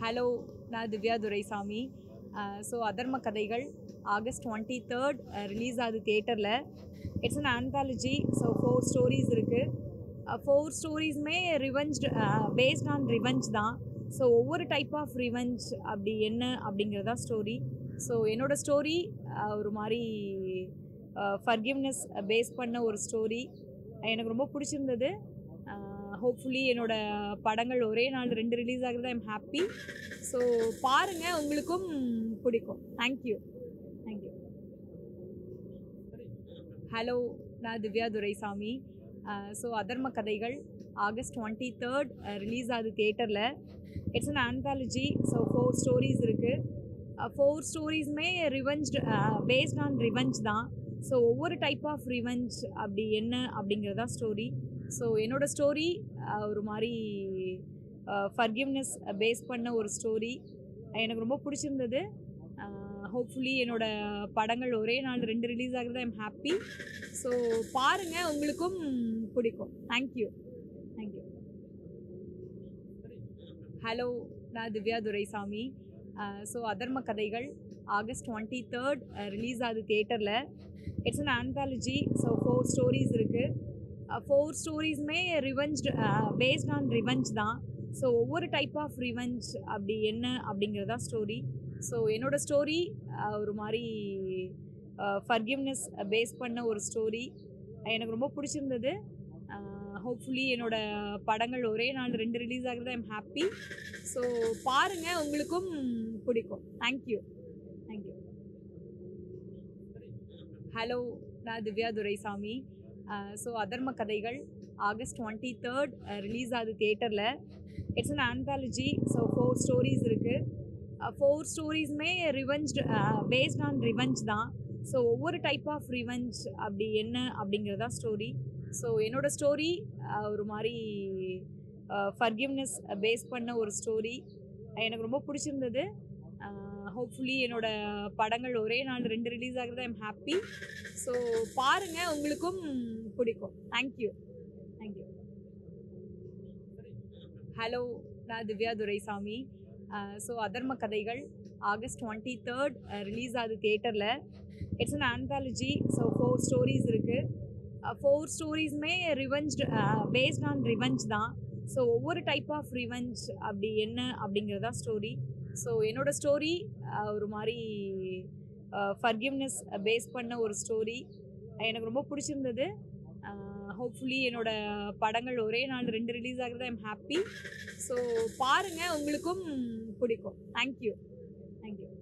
Hello, நான் Divya Duraisamy. So அதர்ம கதைகள் ஆகஸ்ட் 23rd ரிலீஸ் ஆகுது தியேட்டரில். It's an anthology. So 4 stories இருக்குது. 4 ஸ்டோரிஸுமே பேஸ்ட் ஆன் ரிவெஞ்ச் தான். ஸோ ஒவ்வொரு டைப் ஆஃப் ரிவெஞ்ச் அப்படி என்ன அப்படிங்கிறதா ஸ்டோரி. ஸோ என்னோடய ஸ்டோரி ஒரு மாதிரி ஃபர்கிவ்னஸ் பேஸ் பண்ண ஒரு ஸ்டோரி. எனக்கு ரொம்ப பிடிச்சிருந்தது. ஹோப்ஃபுல்லி என்னோடய படங்கள் ஒரே நாள் 2 ரிலீஸ் ஆகுறது ஐம் ஹாப்பி. ஸோ பாருங்கள், உங்களுக்கும் பிடிக்கும். தேங்க்யூ. ஹலோ, நான் திவ்யா துரைசாமி. ஸோ அதர்ம கதைகள் ஆகஸ்ட் 23rd ரிலீஸ் ஆகுது தியேட்டரில். It's an anthology. So 4 stories இருக்குது. 4 ஸ்டோரிஸுமே பேஸ்ட் ஆன் ரிவெஞ்ச் தான். ஸோ ஒவ்வொரு டைப் ஆஃப் ரிவெஞ்ச் அப்படி என்ன அப்படிங்கிறதா ஸ்டோரி. ஸோ என்னோடய ஸ்டோரி ஒரு மாதிரி ஃபர்கிவ்னஸ் பேஸ் பண்ண ஒரு ஸ்டோரி. எனக்கு ரொம்ப பிடிச்சிருந்தது. ஹோப்ஃபுல்லி என்னோடய படங்கள் ஒரே நாள் 2 ரிலீஸ் ஆகுறது ஐம் ஹாப்பி. ஸோ பாருங்கள், உங்களுக்கும் பிடிக்கும். தேங்க்யூ. ஹலோ, நான் திவ்யா துரைசாமி. ஸோ அதர்ம கதைகள் ஆகஸ்ட் 23rd ரிலீஸ் ஆகுது தியேட்டரில். It's an anthology. So 4 stories இருக்குது. 4 ஸ்டோரிஸுமே பேஸ்ட் ஆன் ரிவெஞ்ச் தான். ஸோ ஒவ்வொரு டைப் ஆஃப் ரிவெஞ்ச் அப்படி என்ன அப்படிங்கிறதா ஸ்டோரி. ஸோ என்னோடய ஸ்டோரி ஒரு மாதிரி ஃபர்கிவ்னஸ் பேஸ் பண்ண ஒரு ஸ்டோரி. எனக்கு ரொம்ப பிடிச்சிருந்தது. ஹோப்ஃபுல்லி என்னோடய படங்கள் ஒரே நாள் 2 ரிலீஸ் ஆகுறது ஐம் ஹாப்பி. ஸோ பாருங்கள், உங்களுக்கும் பிடிக்கும். தேங்க்யூ. ஹலோ, நான் திவ்யா துரைசாமி. ஸோ அதர்ம கதைகள் ஆகஸ்ட் 23rd ரிலீஸ் ஆகுது தியேட்டரில். It's an anthology. So 4 stories இருக்குது. 4 ஸ்டோரிஸுமே பேஸ்ட் ஆன் ரிவெஞ்ச் தான். ஸோ ஒவ்வொரு டைப் ஆஃப் ரிவெஞ்ச் அப்படி என்ன அப்படிங்கிறதா ஸ்டோரி. ஸோ என்னோடய ஸ்டோரி ஒரு மாதிரி ஃபர்கிவ்னஸ் பேஸ் பண்ண ஒரு ஸ்டோரி. எனக்கு ரொம்ப பிடிச்சிருந்தது. ஹோப்ஃபுல்லி என்னோடய படங்கள் ஒரே நாள் 2 ரிலீஸ் ஆகுறது ஐம் ஹாப்பி. ஸோ பாருங்கள், உங்களுக்கும் பிடிக்கும். தேங்க்யூ. ஹலோ, நான் திவ்யா துரைசாமி. ஸோ அதர்ம கதைகள் ஆகஸ்ட் 23rd ரிலீஸ் ஆகுது தியேட்டரில். It's an anthology. So 4 stories இருக்குது. 4 ஸ்டோரிஸுமே பேஸ்ட் ஆன் ரிவெஞ்ச் தான். ஸோ ஒவ்வொரு டைப் ஆஃப் ரிவெஞ்ச் அப்படி என்ன அப்படிங்கிறதா ஸ்டோரி. ஸோ என்னோடய ஸ்டோரி ஒரு மாதிரி ஃபர்கிவ்னஸ் பேஸ் பண்ண ஒரு ஸ்டோரி. எனக்கு ரொம்ப பிடிச்சிருந்தது. ஹோப்ஃபுல்லி என்னோடய படங்கள் ஒரே நாள் 2 ரிலீஸ் ஆகுறது ஐம் ஹாப்பி. ஸோ பாருங்கள், உங்களுக்கும் பிடிக்கும். தேங்க்யூ.